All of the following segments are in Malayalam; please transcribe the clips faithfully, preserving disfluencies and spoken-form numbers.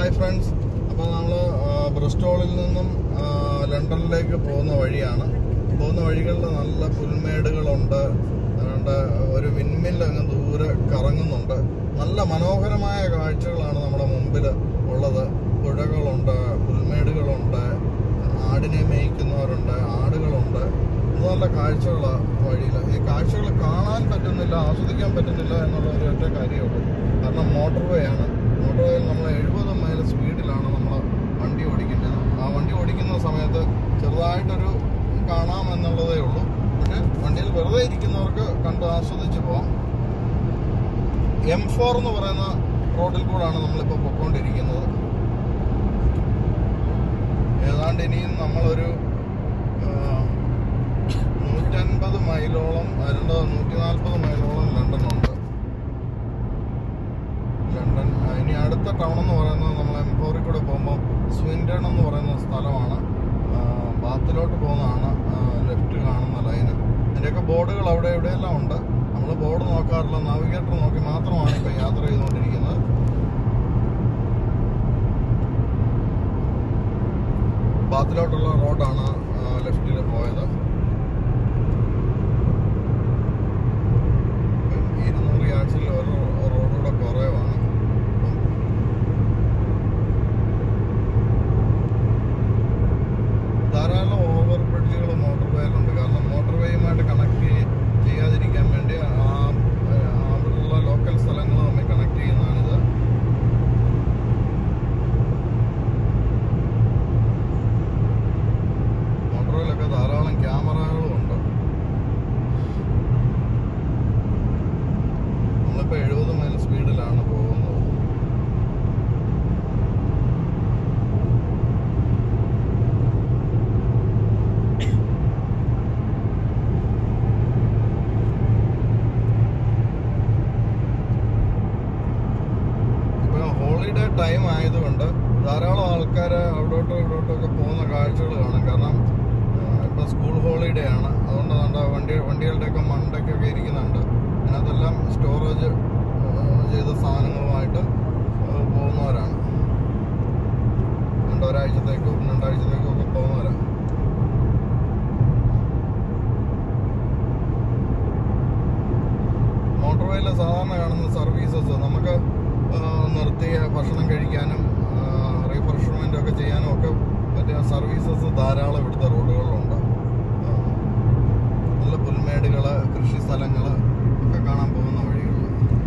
ഹായ് ഫ്രണ്ട്സ്, അപ്പോൾ നമ്മൾ ബ്രിസ്റ്റോളിൽ നിന്നും ലണ്ടനിലേക്ക് പോകുന്ന വഴിയാണ്. പോകുന്ന വഴികളിൽ നല്ല പുൽമേടുകളുണ്ട്. അതുകൊണ്ട് ഒരു വിൻമിൽ അങ്ങ് ദൂരെ കറങ്ങുന്നുണ്ട്. നല്ല മനോഹരമായ കാഴ്ചകളാണ് നമ്മുടെ മുമ്പിൽ ഉള്ളത്. പുഴകളുണ്ട്, പുൽമേടുകളുണ്ട്, ആടിനെ മേയ്ക്കുന്നവരുണ്ട്, ആടുകളുണ്ട്. ഇത് നല്ല കാഴ്ചകളാണ് വഴിയിൽ. ഈ കാഴ്ചകൾ കാണാൻ പറ്റുന്നില്ല, ആസ്വദിക്കാൻ പറ്റുന്നില്ല എന്നുള്ള ഒരു ഒറ്റ കാര്യമുള്ളൂ. കാരണം മോട്ടോർ വേ ആണ്. മോട്ടോർ വേയിൽ നമ്മൾ എഴുപത് മൈൽ സ്പീഡിലാണ് നമ്മൾ വണ്ടി ഓടിക്കേണ്ടത്. ആ വണ്ടി ഓടിക്കുന്ന സമയത്ത് ചെറുതായിട്ടൊരു കാണാം എന്നുള്ളതേ ഉള്ളൂ. പക്ഷെ വണ്ടിയിൽ വെറുതെ ഇരിക്കുന്നവർക്ക് കണ്ട് ആസ്വദിച്ച് പോവാം. എം ഫോർ എന്ന് പറയുന്ന റോഡിൽ കൂടാണ് നമ്മളിപ്പോൾ പൊയ്ക്കൊണ്ടിരിക്കുന്നത്. ഏതാണ്ട് ഇനിയും നമ്മളൊരു നൂറ്റൻപത് മൈലോളം വരേണ്ടത്, നൂറ്റി നാൽപ്പത് മൈലോളം ലണ്ടനുണ്ട്. ലണ്ടൻ ഇനി അടുത്ത ടൗൺ എന്ന് പറയുന്നത് നമ്മൾ എം ഫോറിൽ കൂടെ പോകുമ്പോൾ സ്വിൻഡൺ എന്ന് പറയുന്ന സ്ഥലമാണ്. ബാത്തിലോട്ട് പോകുന്നതാണ് ലെഫ്റ്റ് കാണുന്ന ലൈന്. അതിൻ്റെയൊക്കെ ബോർഡുകൾ അവിടെ എവിടെയെല്ലാം ഉണ്ട്. നമ്മൾ ബോർഡ് നോക്കാറില്ല, നാവിഗേറ്റർ നോക്കി മാത്രമാണ് ഇപ്പോൾ യാത്ര ചെയ്തുകൊണ്ടിരിക്കുന്നത്. ബാത്തിലോട്ടുള്ള റോഡാണ് ലെഫ്റ്റിൽ പോയത്. ഇരുന്നൂറ് യാർഡ്സിൽ ഒരു റോഡൂടെ കുറവാണ്. ധാരാളം ഓവർ ബ്രിഡ്ജുകൾ മോട്ടോർ വേയിലുണ്ട്. കാരണം മോട്ടോർ വേയുമായിട്ട് കണക്ട് ചെയ്യാതിരിക്കാൻ വേണ്ടി ആ അവിടെയുള്ള ലോക്കൽ സ്ഥലങ്ങൾ തമ്മിൽ കണക്ട് ചെയ്യുന്നതാണിത്. മോട്ടോർ വേയിലൊക്കെ ധാരാളം ക്യാമറകളും ഉണ്ട്. നമ്മളിപ്പോൾ എഴുപത് മൈൽ സ്പീഡിലാണ് പോകുന്നത്. ഹോളിഡേ ടൈം ആയതുകൊണ്ട് ധാരാളം ആൾക്കാർ അവിടോട്ടും ഇവിടോട്ടും ഒക്കെ പോകുന്ന കാഴ്ചകൾ കാണും. കാരണം ഇപ്പോൾ സ്കൂൾ ഹോളിഡേ ആണ്. അതുകൊണ്ട് നമ്മുടെ വണ്ടി വണ്ടികളുടെയൊക്കെ മണ്ടയ്ക്കൊക്കെ ഇരിക്കുന്നുണ്ട്. അതിനകത്തെല്ലാം സ്റ്റോറേജ് ചെയ്ത സാധനങ്ങളുമായിട്ട് പോകുന്നവരാണ്. രണ്ടൊരാഴ്ചത്തേക്കും രണ്ടാഴ്ചത്തേക്കും ഒക്കെ പോകുന്നവരാണ്. മോട്ടോർ വേയിൽ സാധാരണ കാണുന്ന സർവീസസ് നമുക്ക് നിർത്തിയ ഭക്ഷണം കഴിക്കാനും റീഫ്രഷ്മെൻ്റ് ഒക്കെ ചെയ്യാനും ഒക്കെ പറ്റിയ സർവീസസ് ധാരാളം ഇവിടുത്തെ റോഡുകളിലുണ്ട്. നല്ല പുൽമേടുകൾ, കൃഷി സ്ഥലങ്ങൾ ഒക്കെ കാണാൻ പോകുന്ന വഴികളിൽ.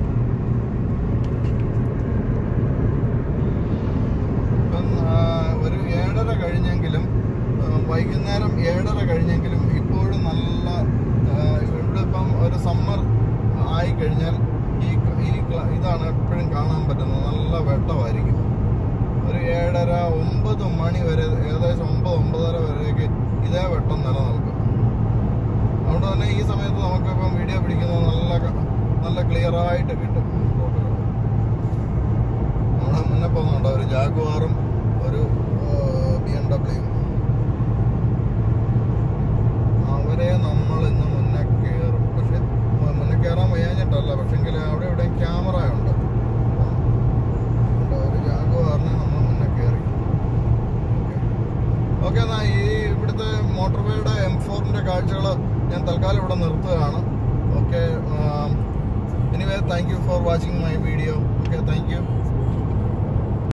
ഇപ്പം ഒരു ഏഴര കഴിഞ്ഞെങ്കിലും വൈകുന്നേരം ഏഴര കഴിഞ്ഞെങ്കിലും ഇപ്പോഴും നല്ല ഇവിടെ ഇപ്പം ഒരു സമ്മർ ആയിക്കഴിഞ്ഞാൽ ഈ ഈ ഇതാണ് എപ്പോഴും കാണാൻ പറ്റുന്നത്. നല്ല വെട്ടമായിരിക്കും. ഒരു ഏഴര ഒമ്പത് മണി വരെ, ഏകദേശം ഒമ്പത് ഒമ്പതര വരെയൊക്കെ ഇതേ വെട്ടം നിലനിൽക്കും. അതുകൊണ്ട് തന്നെ ഈ സമയത്ത് നമുക്കിപ്പം വീഡിയോ പിടിക്കുന്നത് നല്ല നല്ല ക്ലിയറായിട്ട് കിട്ടും. ഫോട്ടോകൾ നമ്മുടെ മുന്നേ പോകുന്നുണ്ട് ഒരു ജാഗ്വാറും ഒരു ബി എം ഡബ്ല്യു. അവരെ നമ്മൾ ഇന്ന് മുന്നേ കയറും. പക്ഷെ മുന്നേ കയറാൻ വയ്യാഞ്ഞിട്ടല്ല, പക്ഷെങ്കിൽ അവിടെ ഇവിടെ ക്യാമറ ഉണ്ട്. ഒരു ജാഗ്വാറിനെ നമ്മൾ മുന്നേ കയറി. ഓക്കെ, എന്നാൽ ഈ ഇവിടുത്തെ മോട്ടോർ വേയുടെ എം ഫോറിൻ്റെ കാഴ്ചകൾ ഞാൻ തൽക്കാലം ഇവിടെ നിർത്തുകയാണ്. Okay, anyway thank you for watching my video. Okay, thank U.